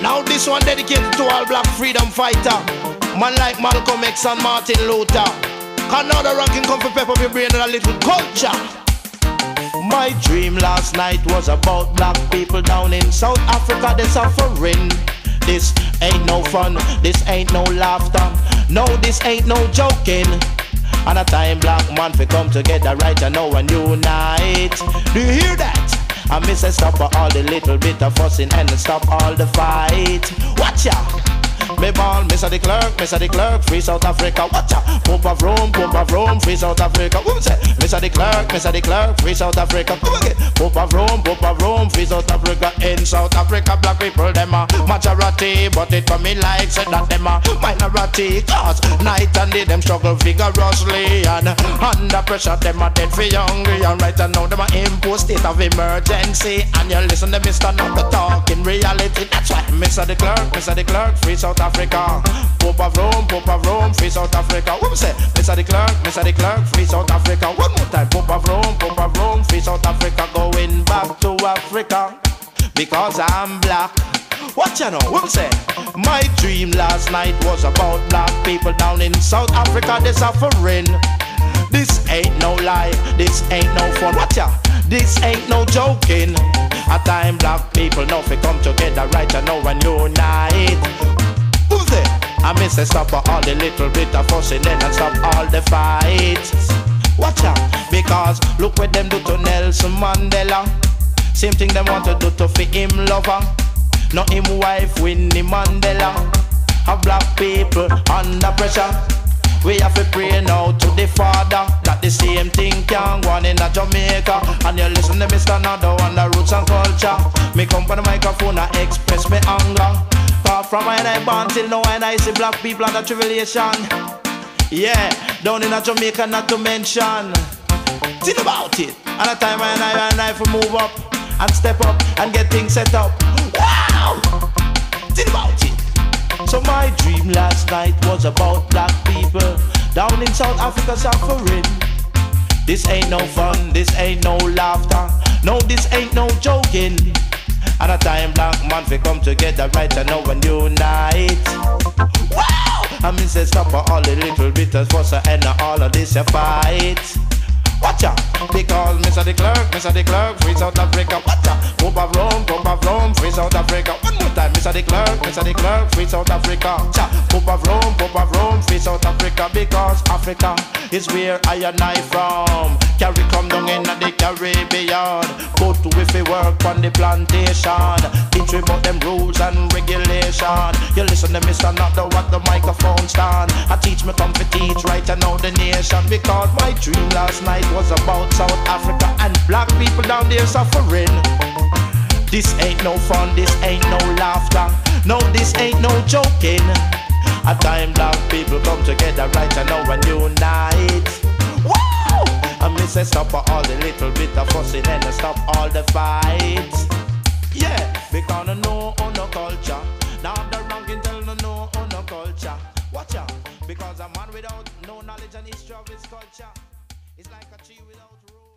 Now this one dedicated to all black freedom fighter, man like Malcolm X and Martin Luther. Another ranking come for pep up your brain and a little culture. My dream last night was about black people down in South Africa. They're suffering. This ain't no fun, this ain't no laughter. No, this ain't no joking. And a time black man fi come together right and now and unite. Do you hear that? I miss a stop for all the little bit of fussing and stop all the fight. Watch ya! Me ball, Mr. the clerk, free South Africa. Watch out, Pope of Rome, free South Africa. Who say? Mr. the clerk, free South Africa. Come again, Pope of Rome, free South Africa. In South Africa, black people them a majority, but it for me like said that them a minority. Cause night and day them struggle vigorously and under pressure them a dead for hungry. And right now them a impose state of emergency. And you listen to Mr. Not the talk in reality. That's why Mr. the clerk, free South Africa. Pope of Rome, free South Africa. What we say? Mr. the clerk, free South Africa. One more time. Pope of Rome, free South Africa. Going back to Africa because I'm black. What you know? What we say? My dream last night was about black people down in South Africa. They're suffering. This ain't no lie, this ain't no fun. Watch ya, this ain't no joking. A time black people now fi come together right and now and unite. Who's there? I miss a stop for all the little bit of fussing and stop all the fights. Watch out, because look what them do to Nelson Mandela. Same thing them want to do to fi him lover. Not him wife Winnie Mandela. Have black people under pressure. We have to pray now to the Father that the same thing can go on in a Jamaica. And you listen to Mr. Nado on the roots and culture. Me come on the microphone and express me anger. Far from when I born till now when I see black people under tribulation. Yeah, down in a Jamaica not to mention. Think about it. And a time when I for move up and step up and get things set up. Wow! Think about it. So my dream last night was about black people down in South Africa suffering. This ain't no fun, this ain't no laughter. No, this ain't no joking. And a time black man fi come together right and now and unite. Wow! I mean say stop for all the little bit of fuss and all of this a fight. Watch out, because Mr. the clerk, free South Africa. Watch out, Pope of Rome, free South Africa. One more time, Mr. the clerk, free South Africa. Pope of Rome, free South Africa. Because Africa is where I and I from. Carry come down in the Caribbean. Go to if we work on the plantation. Teach about them rules and regulation. You listen to Mr. Not the what the microphone stand. I teach me come to teach right and now the nation. Because my dream last night was about South Africa and black people down there suffering. This ain't no fun, this ain't no laughter. No, this ain't no joking. A time black people come together right and now and unite. Wow! I miss a stop for all the little bit of fussing and stop all the fights. Yeah, because I know on no culture. Now the ranking tell no know on no culture. Watch out, because a man without no knowledge and history of his culture is like a tree without roots.